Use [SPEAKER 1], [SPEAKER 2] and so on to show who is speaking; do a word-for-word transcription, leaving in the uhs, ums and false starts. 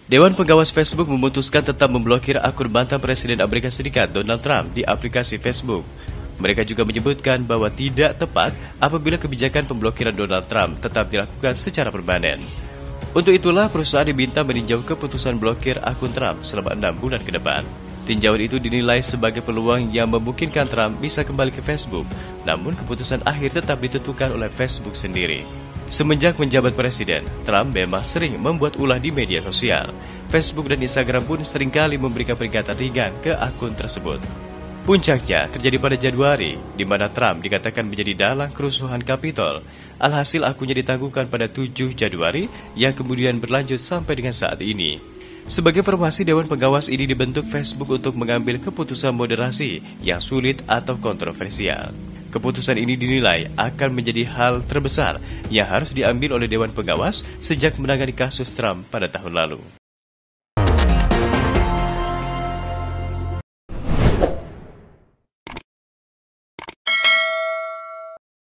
[SPEAKER 1] Dewan Pengawas Facebook memutuskan tetap memblokir akun mantan Presiden Amerika Serikat Donald Trump di aplikasi Facebook. Mereka juga menyebutkan bahwa tidak tepat apabila kebijakan pemblokiran Donald Trump tetap dilakukan secara permanen. Untuk itulah perusahaan diminta meninjau keputusan blokir akun Trump selama enam bulan ke depan. Tinjauan itu dinilai sebagai peluang yang memungkinkan Trump bisa kembali ke Facebook, namun keputusan akhir tetap ditentukan oleh Facebook sendiri. Semenjak menjabat presiden, Trump memang sering membuat ulah di media sosial. Facebook dan Instagram pun seringkali memberikan peringatan ringan ke akun tersebut. Puncaknya terjadi pada Januari, di mana Trump dikatakan menjadi dalang kerusuhan Capitol. Alhasil akunnya ditangguhkan pada tujuh Januari, yang kemudian berlanjut sampai dengan saat ini. Sebagai informasi, Dewan Pengawas ini dibentuk Facebook untuk mengambil keputusan moderasi yang sulit atau kontroversial. Keputusan ini dinilai akan menjadi hal terbesar yang harus diambil oleh Dewan Pengawas sejak menangani kasus Trump pada tahun lalu.